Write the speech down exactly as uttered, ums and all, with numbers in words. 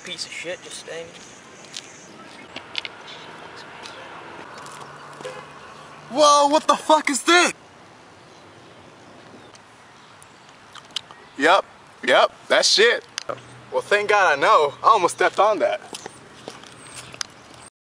piece of shit just staying. Whoa, what the fuck is this? Yep, yep, that's shit. Well, thank God I know. I almost stepped on that.